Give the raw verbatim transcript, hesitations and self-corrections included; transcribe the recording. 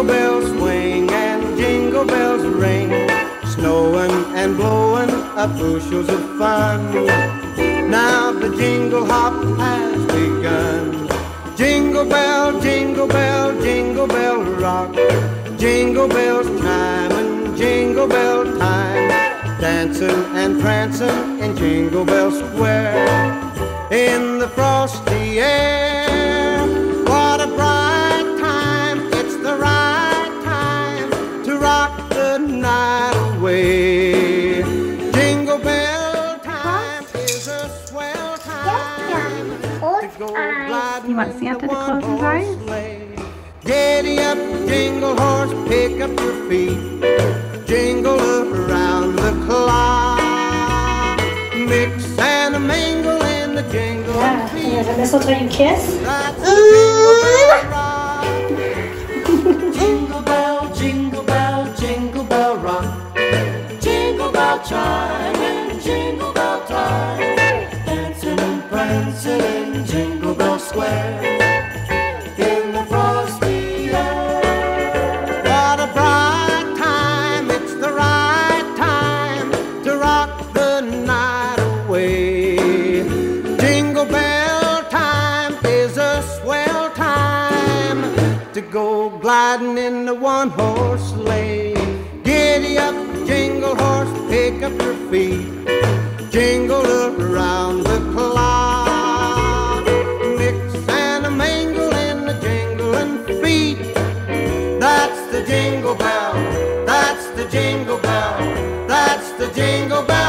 Jingle bells swing and jingle bells ring, snowing and blowing up bushels of fun. Now the jingle hop has begun. Jingle bell, jingle bell, jingle bell rock, jingle bells chime and jingle bell time, dancing and prancing in Jingle Bell Square. In the frosty air, what a bright time, it's the right time to rock the night away. Jingle bell time is a swell time to go gliding You want Santa to close his eyes? Giddy up, jingle horse, pick up your feet, jingle around the clock, mix and a mingle in the jingle Yeah, feet. here's a mistletoe you kiss. That's the jingle bell rock. Jingle bell, jingle bell, jingle bell rock, jingle bell chime and jingle bell time, dancing and prancing in Jingle Bell Square. In the frosty air, what a bright time, it's the right time to rock the night away. Jingle bell time is a swell time to go gliding in the one-horse sleigh. Giddy up, jingle horse, pick up your feet, jingle around the clock, mix and a mingle in the jingling feet. That's the jingle bell, that's the jingle bell, that's the jingle bell.